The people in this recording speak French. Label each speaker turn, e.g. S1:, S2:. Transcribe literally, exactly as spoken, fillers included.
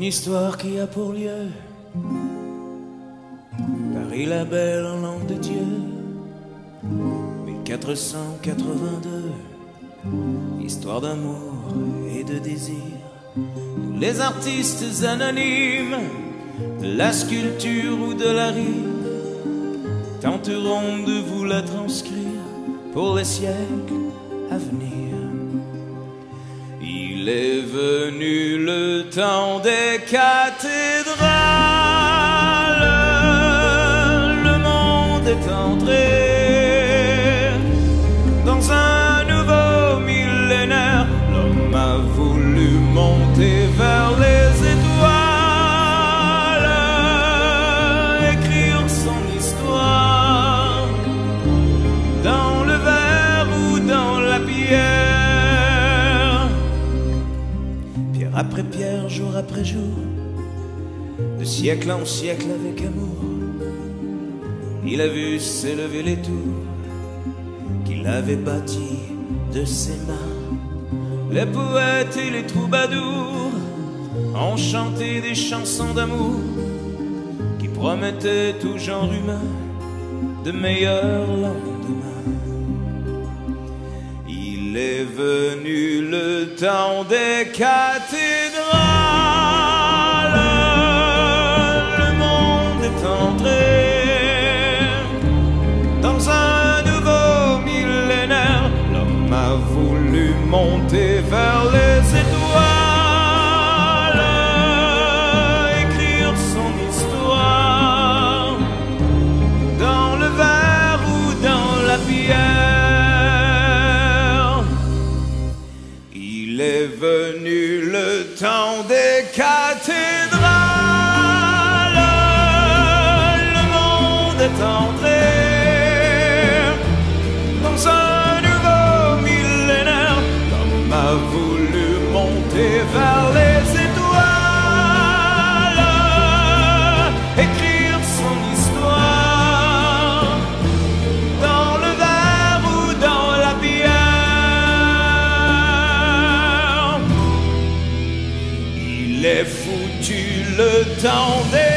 S1: histoire qui a pour lieu Paris la belle en l'an de Dieu mille quatre cent quatre-vingt-deux. Histoire d'amour et de désir. Nous les artistes anonymes de la sculpture ou de la rime tenterons de vous la transcrire pour les siècles à venir. Il est venu le temps des cathédrales, le monde est entré dans un nouveau millénaire. L'homme a voulu monter vers les étoiles, écrire son histoire dans le verre ou dans la pierre. Pierre après pierre, jour après jour, de siècle en siècle avec amour, il a vu s'élever les tours qu'il avait bâties de ses mains. Les poètes et les troubadours ont chanté des chansons d'amour qui promettaient tout genre humain de meilleurs lendemains. Il est venu le temps des cathédrales, le monde est entré dans un nouveau millénaire. L'homme a voulu monter vers les étoiles, écrire son histoire dans le verre ou dans la pierre. Il est venu le temps des cathédrales, le monde est entré dans un nouveau millénaire. L'homme a voulu monter vers les étoiles, écrire son histoire dans le verre ou dans la pierre. Il est foutu le temps des